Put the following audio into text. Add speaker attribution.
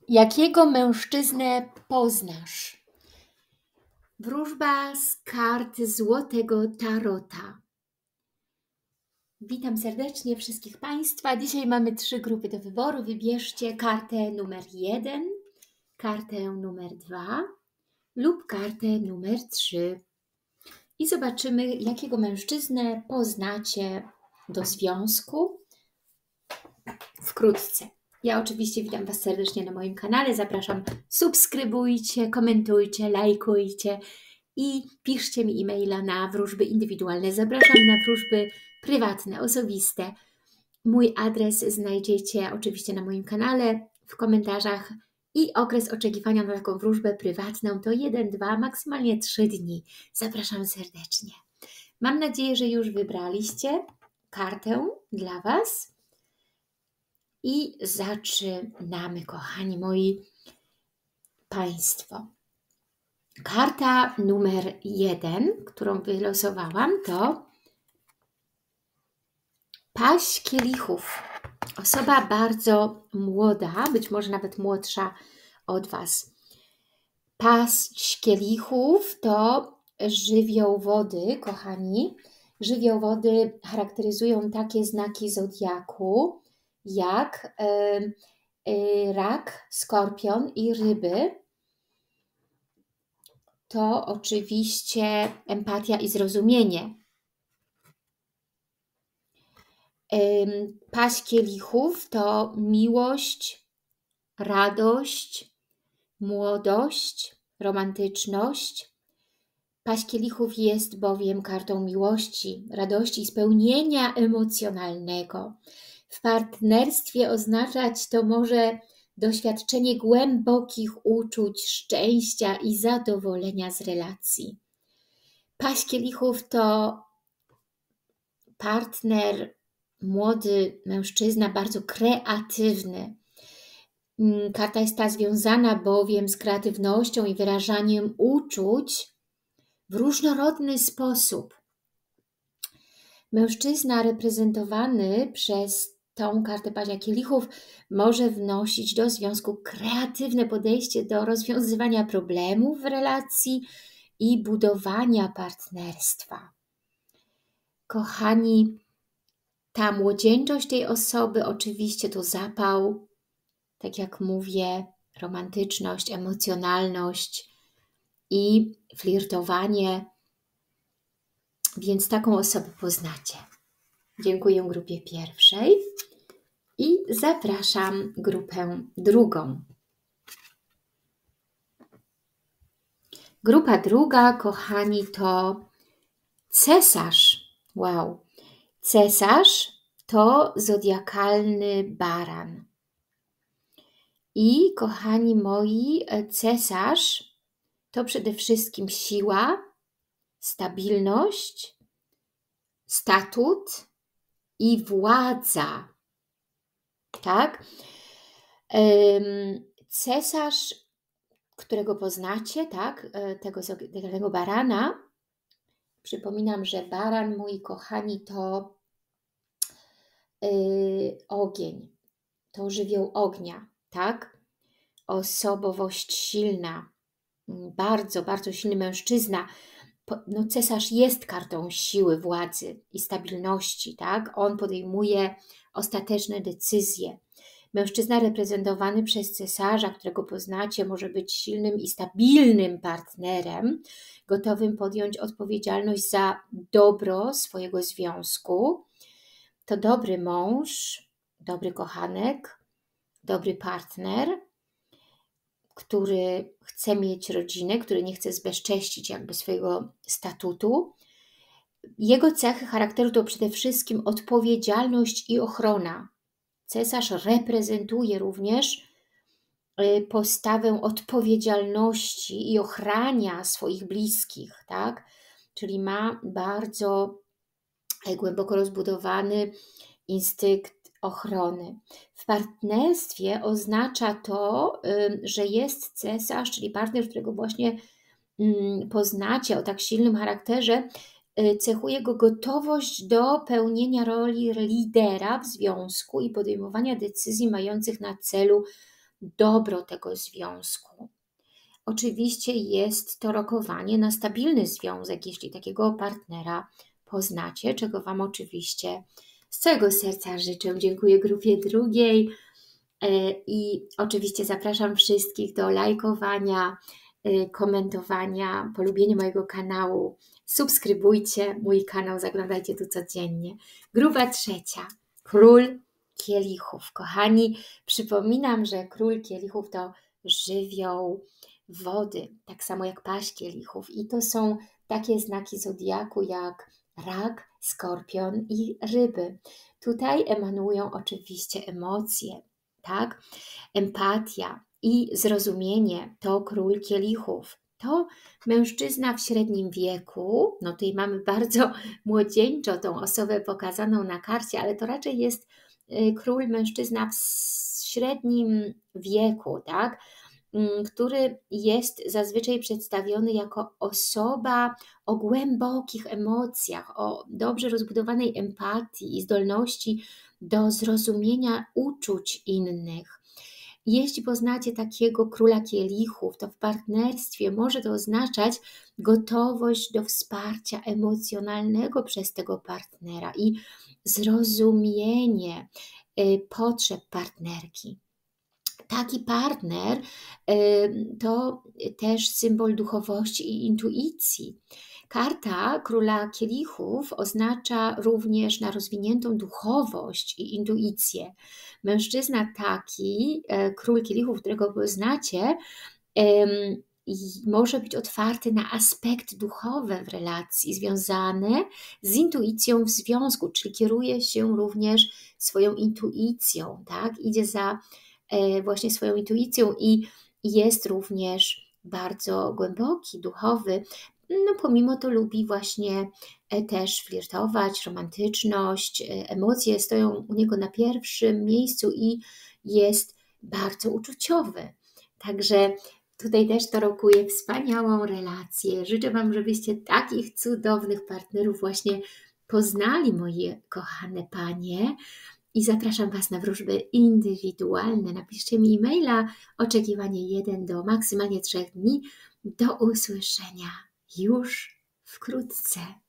Speaker 1: Jakiego mężczyznę poznasz? Wróżba z kart Złotego Tarota. Witam serdecznie wszystkich Państwa. Dzisiaj mamy 3 grupy do wyboru. Wybierzcie kartę numer 1, kartę numer 2 lub kartę numer 3. I zobaczymy, jakiego mężczyznę poznacie do związku wkrótce. Ja oczywiście witam Was serdecznie na moim kanale. Zapraszam, subskrybujcie, komentujcie, lajkujcie i piszcie mi e-maila na wróżby indywidualne. Zapraszam na wróżby prywatne, osobiste. Mój adres znajdziecie oczywiście na moim kanale, w komentarzach i okres oczekiwania na taką wróżbę prywatną to 1, 2, maksymalnie 3 dni. Zapraszam serdecznie. Mam nadzieję, że już wybraliście kartę dla Was. I zaczynamy, kochani moi Państwo. Karta numer 1, którą wylosowałam, to Paź kielichów. Osoba bardzo młoda, być może nawet młodsza od Was. Paź kielichów to żywioł wody, kochani. Żywioł wody charakteryzują takie znaki zodiaku, jak rak, skorpion i ryby. To oczywiście empatia i zrozumienie. Paź kielichów to miłość, radość, młodość, romantyczność. Paź kielichów jest bowiem kartą miłości, radości i spełnienia emocjonalnego. W partnerstwie oznaczać to może doświadczenie głębokich uczuć, szczęścia i zadowolenia z relacji. Paź kielichów to partner, młody mężczyzna, bardzo kreatywny. Karta jest ta związana bowiem z kreatywnością i wyrażaniem uczuć w różnorodny sposób. Mężczyzna reprezentowany przez tą kartę Pazia kielichów może wnosić do związku kreatywne podejście do rozwiązywania problemów w relacji i budowania partnerstwa. Kochani, ta młodzieńczość tej osoby oczywiście to zapał, tak jak mówię, romantyczność, emocjonalność i flirtowanie, więc taką osobę poznacie. Dziękuję grupie pierwszej i zapraszam grupę drugą. Grupa druga, kochani, to cesarz. Wow! Cesarz to zodiakalny baran. I kochani moi, cesarz to przede wszystkim siła, stabilność, statut i władza. Tak? Cesarz, którego poznacie, tak? Tego zodiakalnego barana. Przypominam, że baran, moi kochani, to ogień. To żywioł ognia, tak? Osobowość silna. Bardzo, bardzo silny mężczyzna. No, cesarz jest kartą siły, władzy i stabilności, tak? On podejmuje ostateczne decyzje. Mężczyzna reprezentowany przez cesarza, którego poznacie, może być silnym i stabilnym partnerem, gotowym podjąć odpowiedzialność za dobro swojego związku. To dobry mąż, dobry kochanek, dobry partner, który chce mieć rodzinę, który nie chce zbezcześcić jakby swojego statutu. Jego cechy charakteru to przede wszystkim odpowiedzialność i ochrona. Cesarz reprezentuje również postawę odpowiedzialności i ochrania swoich bliskich, tak? Czyli ma bardzo głęboko rozbudowany instynkt ochrony. W partnerstwie oznacza to, że jest cesarz, czyli partner, którego właśnie poznacie o tak silnym charakterze, cechuje go gotowość do pełnienia roli lidera w związku i podejmowania decyzji mających na celu dobro tego związku. Oczywiście jest to rokowanie na stabilny związek, jeśli takiego partnera poznacie, czego Wam oczywiście z całego serca życzę. Dziękuję grupie drugiej i oczywiście zapraszam wszystkich do lajkowania, komentowania, polubienia mojego kanału. Subskrybujcie mój kanał, zaglądajcie tu codziennie. Grupa trzecia. Król kielichów. Kochani, przypominam, że król kielichów to żywioł wody, tak samo jak paź kielichów. I to są takie znaki zodiaku jak rak, skorpion i ryby. Tutaj emanują oczywiście emocje, tak? Empatia i zrozumienie to król kielichów. To mężczyzna w średnim wieku, no tutaj mamy bardzo młodzieńczo tą osobę pokazaną na karcie, ale to raczej jest król mężczyzna w średnim wieku, tak? Który jest zazwyczaj przedstawiony jako osoba o głębokich emocjach, o dobrze rozbudowanej empatii i zdolności do zrozumienia uczuć innych. Jeśli poznacie takiego króla kielichów, to w partnerstwie może to oznaczać gotowość do wsparcia emocjonalnego przez tego partnera i zrozumienie potrzeb partnerki. Taki partner to też symbol duchowości i intuicji. Karta króla kielichów oznacza również na rozwiniętą duchowość i intuicję. Mężczyzna taki, król kielichów, którego poznacie, może być otwarty na aspekty duchowe w relacji, związane z intuicją w związku, czyli kieruje się również swoją intuicją, tak? Idzie za właśnie swoją intuicją i jest również bardzo głęboki, duchowy. No pomimo to lubi właśnie też flirtować, romantyczność, emocje stoją u niego na pierwszym miejscu i jest bardzo uczuciowy. Także tutaj też to rokuje wspaniałą relację. Życzę Wam, żebyście takich cudownych partnerów właśnie poznali, moje kochane panie. I zapraszam Was na wróżby indywidualne. Napiszcie mi e-maila, oczekiwanie 1 do maksymalnie 3 dni. Do usłyszenia już wkrótce.